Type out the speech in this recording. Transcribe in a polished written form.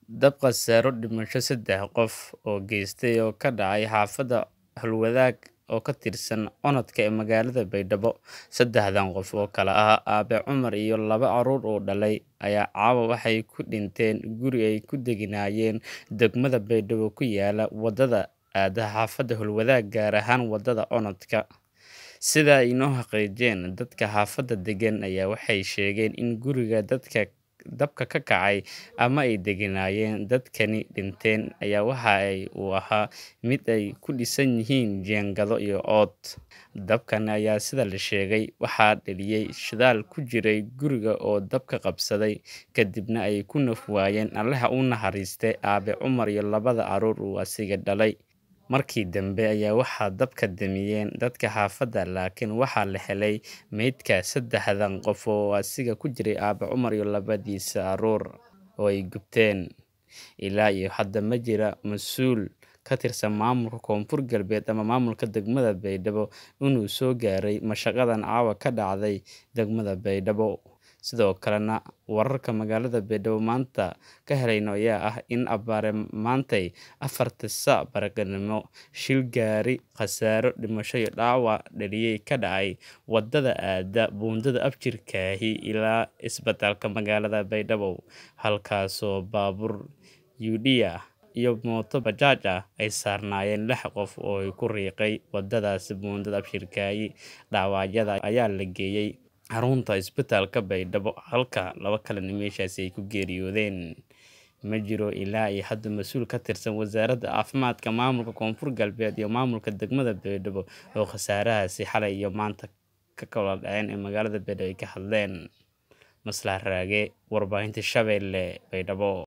Dab khasaaro dhimasho 3 qof oo geystay oo ka dhacay xaafadda Howlwadaag oo ka tirsan Oodka ee magaalada Baydhabo. 3dan qof oo kala ah Aabe Cumar iyo 2 carruur uu dhalay ayaa caawa waxay ku dhinteen guri ay ku deganaayeen degmada Baydhabo ku yaala wadada aadda xaafadda Howlwadaag, gaar ahaan wadada Oodka. Sida ay inoo xaqiijiyeen dadka xaafadda degan ayaa waxay sheegeen in guriga dabka ka kacay ama ay deganaayeen dadkani dhinteen ayaa waxa uu ahaa mid ay ku dhisan yihiin jiingado iyo ood. Dabkan ayaa sida la sheegay waxaa dhaliyay shidaal ku jiray guriga oo dabka qabsaday, kadibna ay ku naf waayeen Alle ha u naxariistee Aabe Cumar iyo 2 carruur uu asiga dhalay. Markii dambe ayaa waxaa dabka damiyeen dadka xaafadda, laakiin waxaa la helay meydka 3dan qof oo asiga ku jiray Aabe Cumar iyo 2diisa carruur oo ay gubteen. Ilaa iyo hadda ma jira mas'uul ka tirsan maamulka Koonfur Galbeed ama maamulka degmada Baydhabo inuu soo gaaray mashaqadan caawa ka dhacday degmada Baydhabo. Sidoo kalena wararka magaalada Baydhabo maanta ka helayno ayaa ah in abbaare maantay 4 saac baraqnimo shil gaari khasaaro dhimasho iyo dhaawac dhaliyay ka dhacay wadada aadda buundada Abjirkaahi ilaa isbitaalka magaalada Baydhabo, halkaasoo baabuur Yuudhiya iyo mooto bajaaj ay saarnaayeen 6 qof oo ku riiqay wadadaas buundada Abjirkaahi. Dhaawacyada ayaa la geeyay xarunta isbitaalka Baydhabo, halka 2 kalena meeshaas ay ku geeriyoodeen. Ma jiro ilaa iyo hadda mas'uul ka tirsan wasaaradda caafimaadka maamulka Koonfur Galbeed iyo maamulka degmada Baydhabo oo khasaarahaasi xalay iyo maanta ka kala dhaceen ee magaalada Baydhabo ay ka hadleen. Maslax Raage, warbaahinta Shabeelle, Baydhabo.